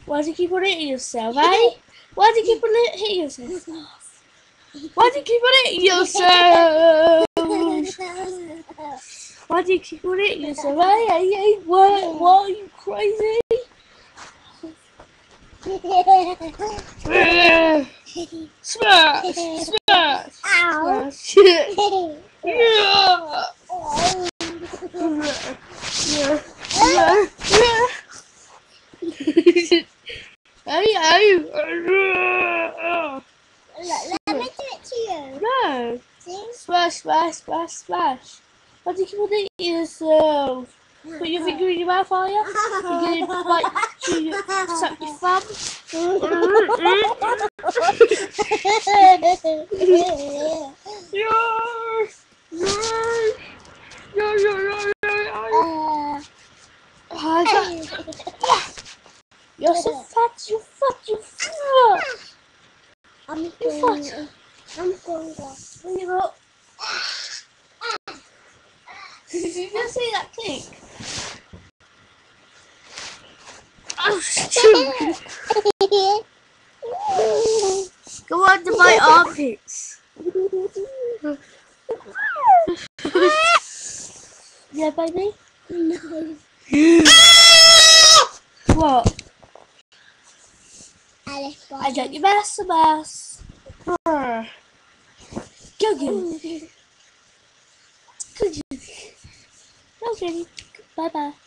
Why do you keep on hitting yourself, eh? Why do you keep on hitting yourself? Why do you keep on hitting yourself? Why do you keep on hitting yourself, eh? Hey, what are you crazy? Smash! Smash! Smash! Yeah! Hey! Let me do it to you. No! See? Smash, smash, smash, smash. Why do you keep on hitting yourself? Put your finger in your mouth, are you? You're gonna like suck your thumb? You're so fat, you fat, you fat. I'm You fat. going to. You know. Did you just see that kick? Oh, stupid. Go under my armpits. Yeah, baby? No. What? Alice, I don't you mess the mess. Go get it. Go get it. Bye bye.